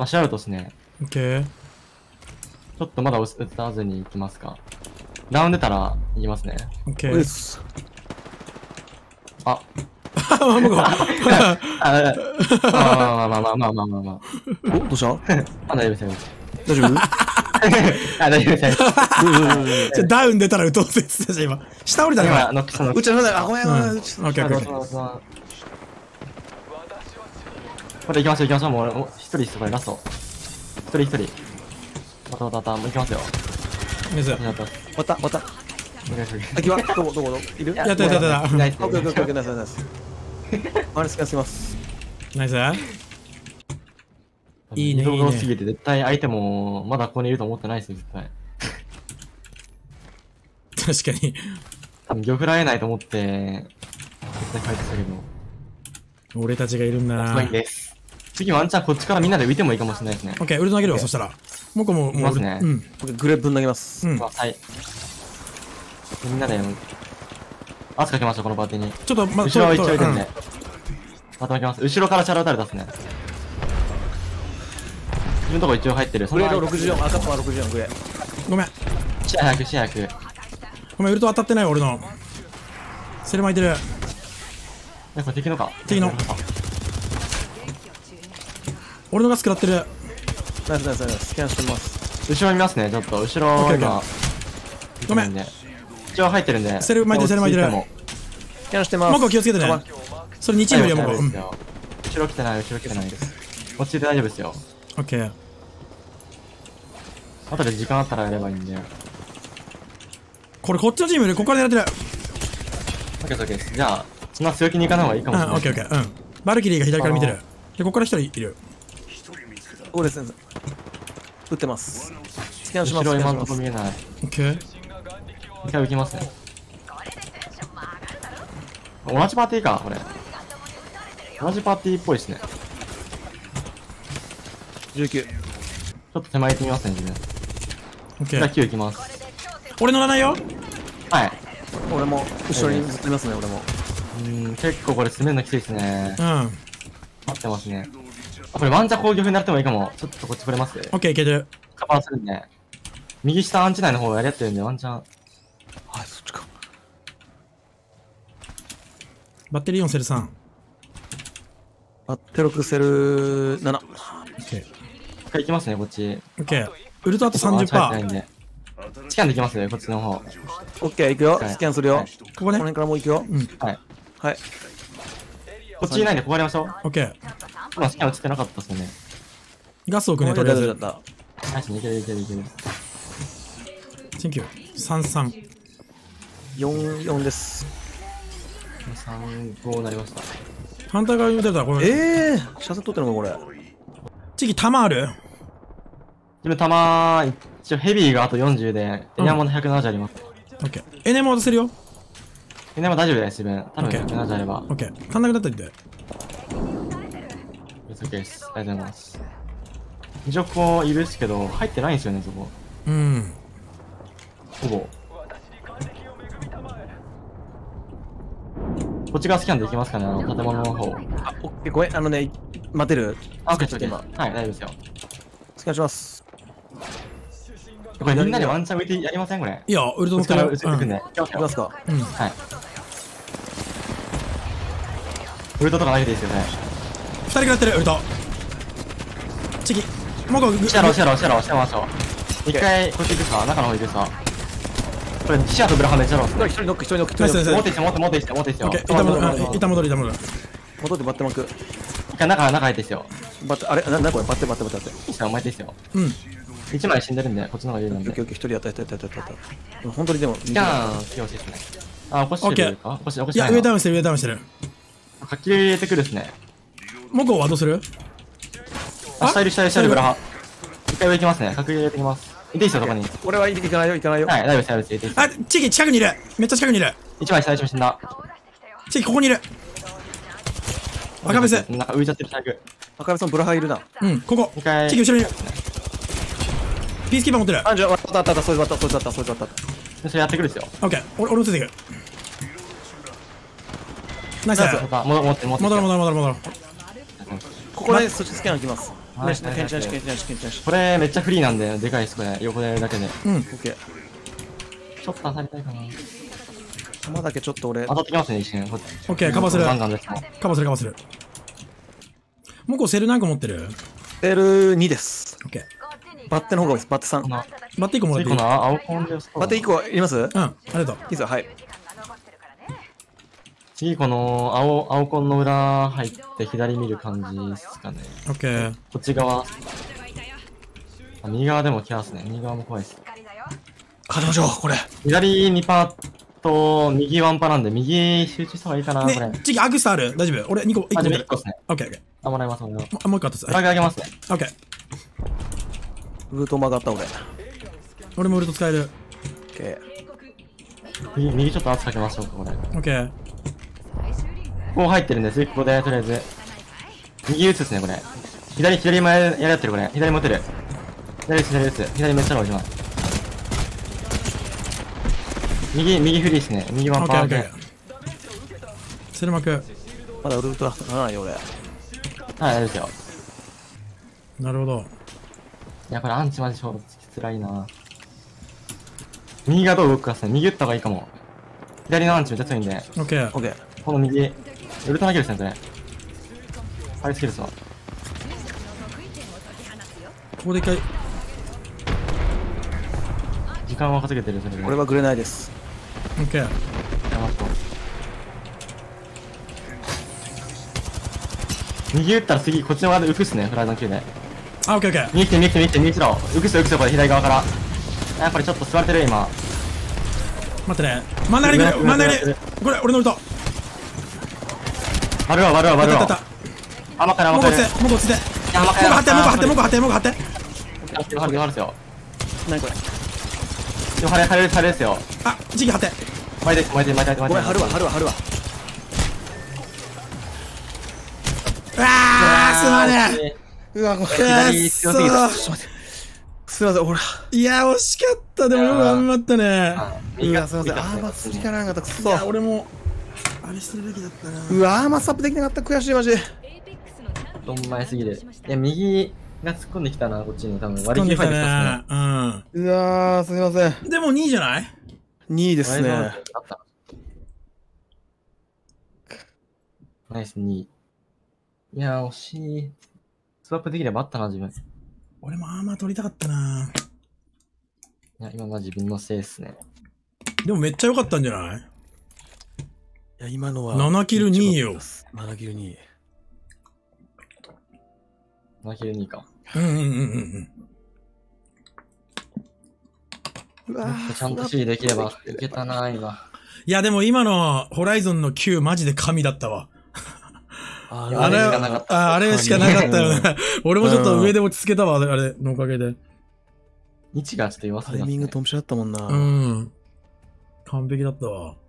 あ、シャウトっすね。 オッケー。 ちょっとまだ打たずに行きますか。ダウン出たら行きますね。 オッケー。 うっす。 あ、 向こう。 まあ。 お、どうしたあ、大丈夫ですよ。 大丈夫あ、大丈夫です。 じゃダウン出たら打とうぜっつってたじゃん今。下降りたね今。 今、ノックスの。 うちのあ、ごめんごめん。 オッケーオッケー。 これ行きましょう行きましょう。もう一人です、これラスト。一人。また、もう行きますよ。 水。 やった。 終わった。あ、きはどこいる？ やった。 ナイス。 オッケー、ナイス。あれ、すきます。 ナイス。いいね。 移動が多すぎて、絶対相手もまだここにいると思ってないですよ、絶対。 確かに。 多分、玉らえないと思って、絶対書いてたけど。 俺たちがいるんだな。 そうです。次ワンチャンこっちからみんなで浮いてもいいかもしれないですね。 オッケー、ウルト投げるわ、そしたら。もうこも、 いますね。 うん。 グレープ分投げます。 うん。 はい。みんなで、圧かけましょう、このパーティーに。 ちょっと、 後ろは一応いるんで。また巻きます。後ろからチャラ打たれたっすね。自分のとこ一応入ってる。 グレード64、赤パー64、グレー。 ごめん。 視野早く。 ごめん、ウルト当たってない俺の。セル巻いてる。 これ敵のか。 敵の。俺のが食らってる。 ナイス。スキャンしてます。 後ろ見ますね、ちょっと。後ろ、今。 ごめん。 一応入ってるんで。 セル巻いてる。 スキャンしてます。 もう気をつけてね。それ2チームいるよ、もう。 後ろ来てないです。落ち着いて大丈夫ですよ。 オッケー。 後で時間あったらやればいいんで。 これこっちのチームいる。ここから狙ってる。 オッケーです。じゃあ、そんな強気に行かない方がいいかもしれない。 オッケー。うん。バルキリーが左から見てる。で、ここから1人いる。 そうですね。撃ってます。スキャンします。 後ろ今のとこ見えない。 オッケー。 一回浮きますね。同じパーティーか、これ。同じパーティーっぽいですね。 19。 ちょっと手前行ってみますね、自分。じゃあオッケー。 9行きます。 俺乗らないよ。 はい。 俺も、後ろにずっといますね、俺も。 結構これ攻めるのきついですね。 うん。 合ってますね。あ、これワンチャン攻撃になってもいいかも。ちょっとこっち触れます。 オッケー、いけてる。 カバーするんで。右下アンチ内の方やり合ってるんで、ワンチャン。 はい、そっちか。 バッテリー4セル3。 バッテロクセル7。 オッケー。 一回行きますね、こっち。 オッケー。ウルトあとアンチ入ってないん 30%。 で。スキャンできますよ、こっちの方。 オッケー、行くよ。 はいスキャンするよ。 はいこここのね。 辺からもう行くよ。 はい。 はい。 こっちいないんで、ここやりましょう。 オッケー。 今スキャン映ってなかったっすよね。 ガス置くね、とりあえず。 た。 ナイスにいける。 センキュー。33。 4です。 3、5になりました。 反対側に出たらこれ。 車線取ってるのか、これ。 次、弾ある？ 自分弾、一応ヘビーがあと40で、エニャモンの170あります。 オッケー。エネも渡せるよ。 エニャモン大丈夫です、自分。多分オッケー 170あれば。 オッケー。足んなくなったんで。 OK です。ありがとうございます。一応ここいるっすけど、入ってないんですよね、そこ。 うん。 ほぼ。こっち側スキャンできますかね、建物の方。 あ、オッケー、ごめん、待てる。 あ、OK ちょっと今はい、大丈夫ですよ。 スキャンします。 これみんなでワンチャン浮いてやりませんこれ。 いいよ、ウルト乗ってる。 こっちから打ち行くんで。 行きますか。 うん。 はい。ウルトとか投げていいですよね。 2人くらってる、ウルト。次。もうこう、 シャローしてましょう。一回こっち行くさ、中の方行くさ。これシアとブラハメシャローっすね。 一人ノック、一人ノック、 ナイスナイス持っていって持っていってオッケー。板戻る。板戻る。 戻ってバッテマーク。 一回中入っていいですよ。 バッテ、あれ、なんだこれ、バッテ。 いいっすよ、お前でいいっすよ。 うん。 一枚死んでるんで、こっちの方が有利なんで。 オッケー、一人やった。本当にでも、 じゃあ、次欲しいですね。あ、起こしてるか起こしていや、 ないな。 上ダウンしてる。 かき入れてくるっすね。 モコはどうする？ あ、下いるブラハ。一回上行きますね。かき入れてきます。いていいっすよ、そこに。 俺は行かないよ。 はい、大丈夫です。 あ、チキ近くにいる。めっちゃ近くにいる。 一枚下、一枚死んだ。 チキここにいる。赤ベス。 なんか浮いちゃってる、最悪。 赤部さん、ブラハいるな。 うん、ここ。 一回。 チキ後ろにいる。ピースキーパー持ってる。 あ、じゃあ、あった、そいつあった。 それやってくるっすよ。 オッケー。俺もついていく。ナイス。 持って。 戻ろう。 ここでそっちスキャン行きます。 はいケンチなし、ケンチなし、ケンチなし、ケンチなし。 これめっちゃフリーなんで、でかいです、これ。横でやるだけで。 うん。 オッケー。 ちょっと当たりたいかな。 弾だけちょっと俺当、たってきますね、一瞬。 オッケー、カバーする。 ガンガンです。 カバーする、カバーする。もうこうセル何個持ってる？ セル2です。 オッケー。 バッテの方がいいです、バッテ3。 バッテ1個もらっていい？ 次この青コンで押すとバッテ1個いりますいいうん、ありがとう。 ですよ、はい。 次この青コンの裏入って左見る感じですかね。 オッケー。 こっち側。あ、右側でも来ますね。右側も怖いです。 勝ちましょう、これ。 左2パーと右1パなんで、右集中した方がいいかな、これ。 ね、次アグスタある？大丈夫？俺2個、1個あ、 持ってる自分1。個ですね。 オッケー、オッケー。 あ、もらいます、もらいます。 もう1個あったっす。 裏側あげますね。 オッケー。 ルート曲がった俺。オッ俺もウルト使える。 ケ右ちょっと圧かけましょうか、これ。 オッケー。 ここ入ってるんで、次ここでとりあえず。右打つですね、これ。左もやってる、これ。左も打てる。左打つ。左めっちゃローします。右フリーですね。右ワンパーで。 オッケー、オッケー。セルマク。 ー。まだルートがかないよ、俺。 はい、大丈夫ですよ。 なるほど。 いや、これアンチマジ勝負つらいな。右がどう動くかですね。右打った方がいいかも。左のアンチめっちゃ強いんで。 オッケー。 オッケー。 この右、ウルト投げるですね、これ。ハイスキルですわ。 ここで一回。 時間は稼げてる、それで。 俺はグレないです。 オッケー。 やばっと右打ったら次、こっちの側で浮くっすね、フライドン級で。 あ、オッケー、オッケー。 右来て、右一度。浮くっすよ、これ、左側から。やっぱりちょっと座れてる、今。 待ってね。真ん中に来る。真ん中に。これ、俺のウルト。 割るわ。 あったあった。 甘かる。 もうこっちで、もうこっちで。 甘かもう張って。 張るですよ。 何これ。 でも晴れですよ。 あ、時期張って。 巻いて。 ごめん、貼るわ。 うわー、すまねえ。 うわ、ごめん。 左強すぎた。 すいません、ほら。 いや、惜しかった。でもよく頑張ったね。 うわ、すいません。アーマスいかなかった、くそ。 いや、俺も、あれしてるべきだったな。 うわ、アーマスアップできなかった、悔しい、マジで。 どんまいすぎる。いや、右が突っ込んできたな、こっちに。多分、割り切りファイトしたっすね。 ね。 うわー、すみません。 うん。でも2位じゃない？ 2位ですね。 あった。ナイス2位。いやー、惜しい。スワップできればあったな、自分。い俺もアーマー取りたかったな。 や、今は自分のせいっすね。 でもめっちゃ良かったんじゃない？ いや、今のは。 7キル2位よ。 7キル2位。 7キル2か。 うわちゃんと指示できればいけたな、今。 いや、でも今のホライゾンの9マジで神だったわ。 ああれしかなかったあれしかなかったよね。俺もちょっと上で落ち着けたわ、あれのおかげで。 位置がちょっと弱すタぎますね。 イミングともしだったもんな。 うん。完璧だったわ。